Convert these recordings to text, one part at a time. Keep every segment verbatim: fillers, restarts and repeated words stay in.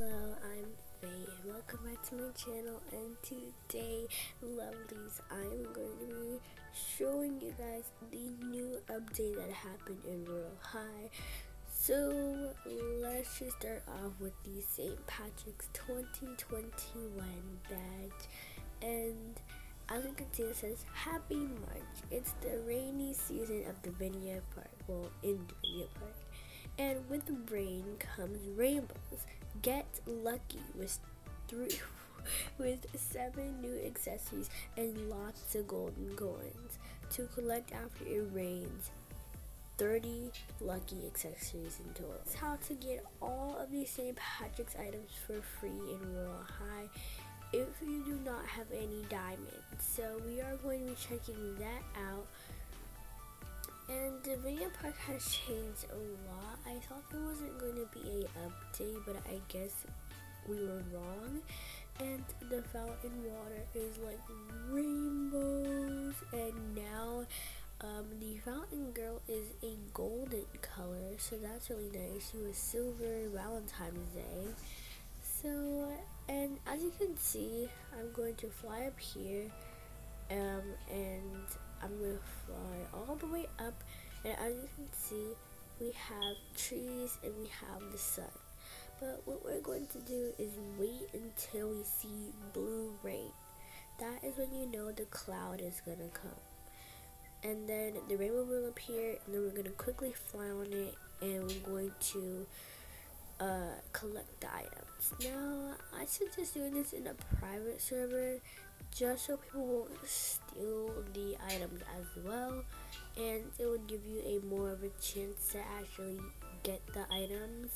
Hello, I'm Faye and welcome back to my channel, and today, lovelies, I'm going to be showing you guys the new update that happened in Royale High. So let's just start off with the Saint Patrick's twenty twenty-one badge, and as you can see it says Happy March. It's the rainy season of the Vineyard Park, well in the Vineyard Park. And with rain comes rainbows. Get lucky with three, with seven new accessories and lots of golden coins to collect after it rains. thirty lucky accessories in total. It's how to get all of these Saint Patrick's items for free in Royale High if you do not have any diamonds. So we are going to be checking that out. And the Vineyard Park has changed a lot. I thought there wasn't going to be a update, but I guess we were wrong. And the fountain water is like rainbows, and now um, the fountain girl is a golden color, so that's really nice. She was silver Valentine's Day. So, and as you can see, I'm going to fly up here, um, and I'm going to fly all the way up, and as you can see, we have trees and we have the sun. But what we're going to do is wait until we see blue rain. That is when you know the cloud is going to come. And then the rainbow will appear, and then we're going to quickly fly on it, and we're going to uh, collect the items. Now, I suggest doing this in a private server, just so people won't steal the items as well, and it would give you a more of a chance to actually get the items.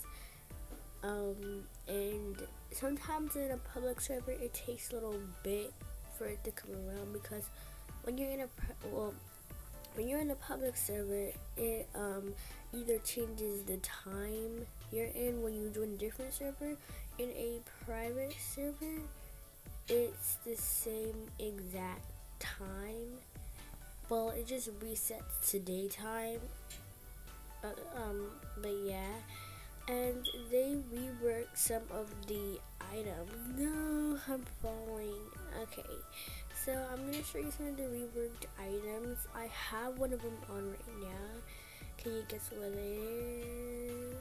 Um, and sometimes in a public server, it takes a little bit for it to come around, because when you're in a well, when you're in a public server, it um either changes the time you're in when you join a different server. In a private server, it's the same exact time, well, it just resets to daytime. Uh, um, but yeah, and they rework some of the items. No, I'm falling. Okay, so I'm gonna show you some of the reworked items. I have one of them on right now. Can you guess what it is?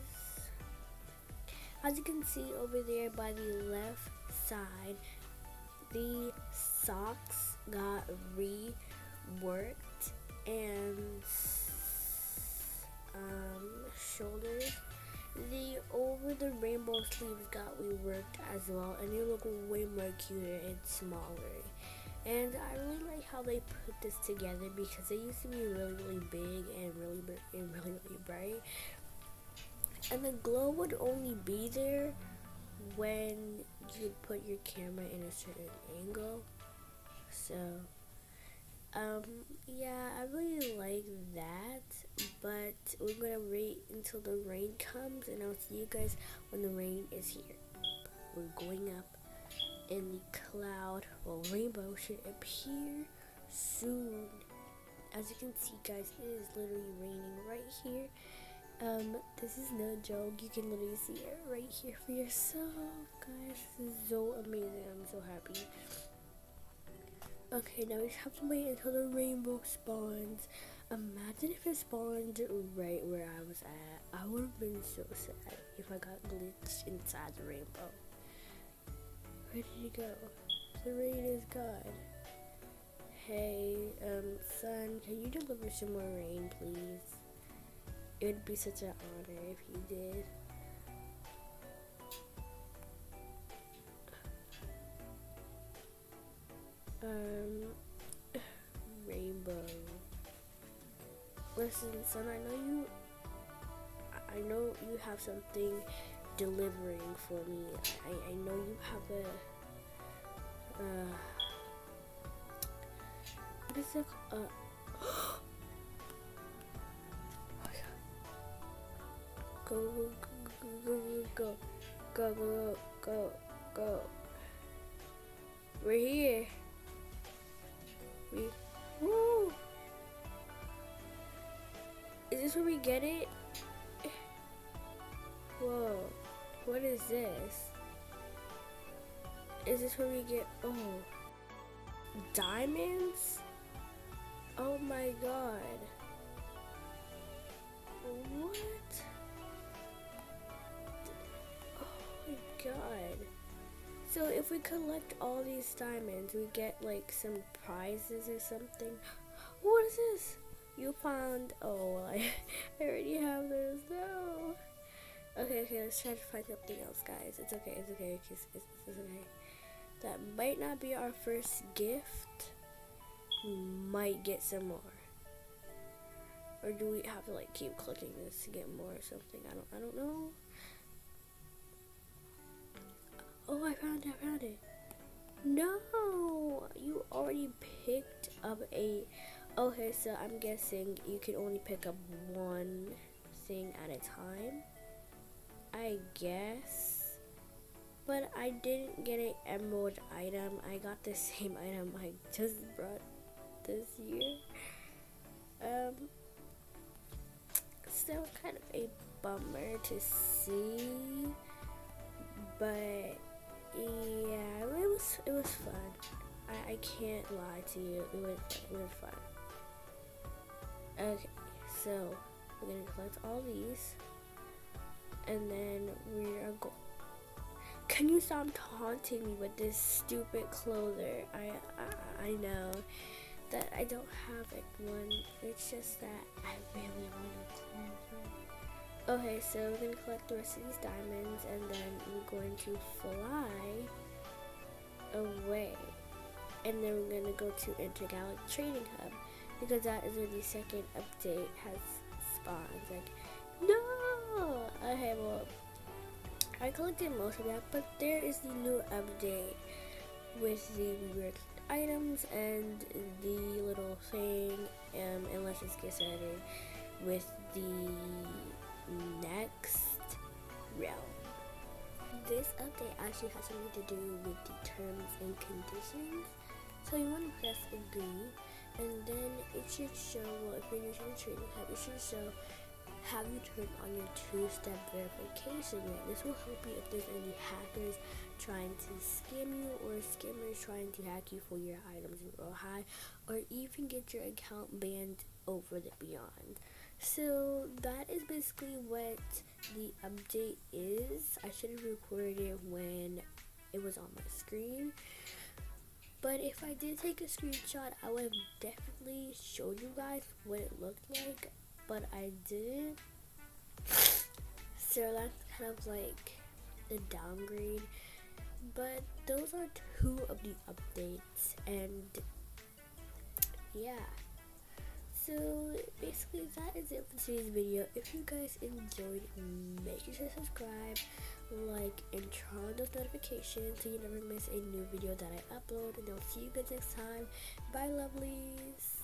As you can see over there by the left side, the socks got reworked, and um, shoulders. The over the rainbow sleeves got reworked as well, and they look way more cuter and smaller. And I really like how they put this together, because they used to be really really big and really and really really bright. And the glow would only be there when you put your camera in a certain angle. So um yeah, I really like that, but we're gonna wait until the rain comes, and I'll see you guys when the rain is here. We're going up, and the cloud, well, rainbow should appear soon. As you can see, guys, it is literally raining right here. Um, this is no joke. You can literally see it right here for yourself, guys. This is so amazing. I'm so happy. Okay, now we just have to wait until the rainbow spawns. Imagine if it spawned right where I was at. I would have been so sad if I got glitched inside the rainbow. Where did you go? The rain is gone. Hey, um, son, can you deliver some more rain, please? It would be such an honor if you did. Um, rainbow. Listen, son, I know you, I know you have something delivering for me. I, I know you have a, uh, what is it called? Uh, Go, go, go, go, go, go, go, go. We're here. We, woo. Is this where we get it? Whoa, what is this? Is this where we get, oh, diamonds? Oh my god. What? Oh my god. So if we collect all these diamonds, we get like some prizes or something. What is this? You found, oh, I, I already have those, no. Okay, okay, let's try to find something else, guys. It's okay, it's okay, it's, it's, it's okay. That might not be our first gift. We might get some more. Or do we have to like keep clicking this to get more or something? I don't I don't know. Oh, I found it, I found it. No, you already picked up a, okay, so I'm guessing you can only pick up one thing at a time, I guess. But I didn't get an emerald item. I got the same item I just brought this year. Um, still kind of a bummer to see, but yeah, it was it was fun. I, I can't lie to you, it was it was fun. Okay, so we're gonna collect all these, and then we are going. Can you stop taunting me with this stupid clother? I, I I know that I don't have like one. It's just that I really want a clother. Okay, so we're gonna collect the rest of these diamonds, and then we're going to fly away, and then we're gonna go to Intergalactic Trading Hub because that is where the second update has spawned. Like, no. Okay, well, I collected most of that, but there is the new update with the weird items and the little thing, um, and let's just get started with the next realm. This update actually has something to do with the terms and conditions, so you want to press agree, and then it should show, well, if you're using the trading hub, it should show have you turned on your two-step verification yet. This will help you if there's any hackers trying to scam you, or scammers trying to hack you for your items in Royale High, or even get your account banned over the beyond. So that is basically what the update is. I should have recorded it when it was on my screen, but if I did take a screenshot, I would have definitely showed you guys what it looked like, but I didn't. So that's kind of like the downgrade, but those are two of the updates, and yeah, so basically that is it for today's video. If you guys enjoyed, make sure to subscribe, like, and turn on those notifications so you never miss a new video that I upload, and I'll see you guys next time. Bye, lovelies.